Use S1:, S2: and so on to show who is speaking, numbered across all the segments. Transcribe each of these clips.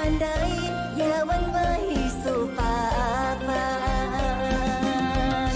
S1: านใดอย่าหวั่นไหวสู่ฟ้าฝัน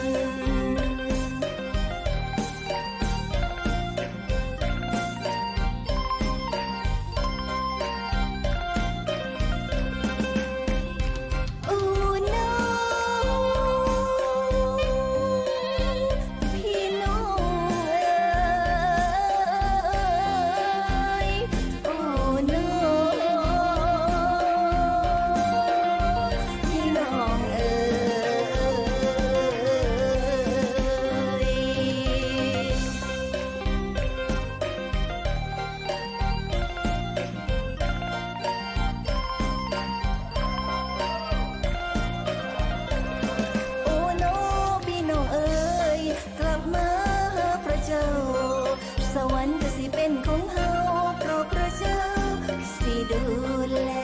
S1: สวรรค์ก็สิเป็นของเฮาเพราะพระเจ้าสิดูแล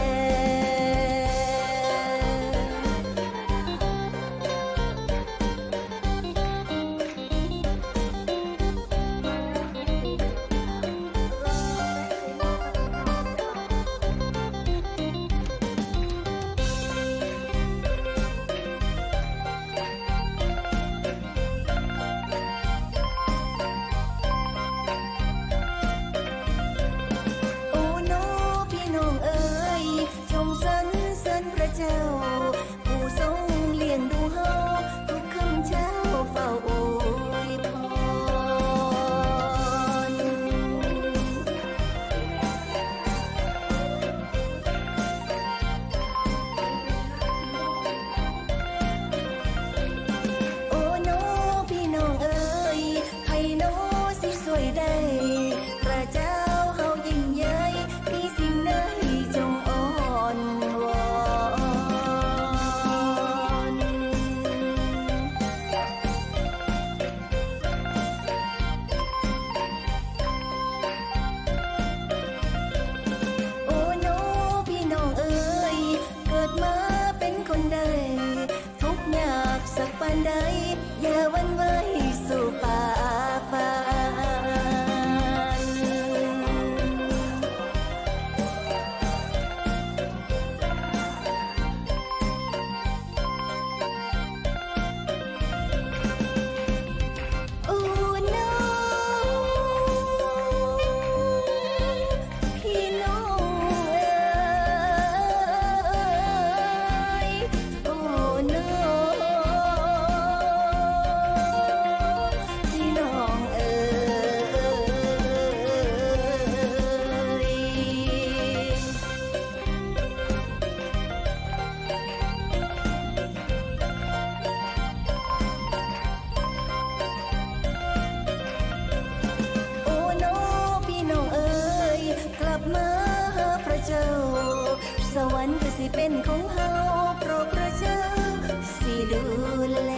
S1: เจ้าผู้ทรงเลี้ยงดูเฮาทุกคำเช้าเฝ้าอวยพรโอ้น้อพี่น้องเอ๋ยไผน้อสิสวยได้พระเจ้าเฮายิ่งใหญ่มีสิ่งใดจงอ่อนวอนโอ้น้อพี่น้องเอ๋ยเกิดมาเป็นคนใดทุกยากสักปานใดอย่าหวั่นไหวสู่ฟ้าฝันโอ้น้อพี่น้องเอ๋ยโอ้น้อพี่น้องเอ๋ยโอ้น้อพี่น้องเอ๋ยกลับมาหาพระเจ้าสวรรค์ก็สิเป็นของเฮาเพราะพระเจ้าสิดูแล